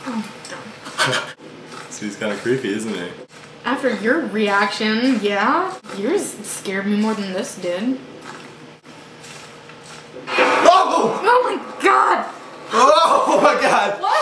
Oh, So he's kind of creepy, isn't he? after your reaction, yeah. Yours scared me more than this did. Oh! Oh my god! Oh my god! What?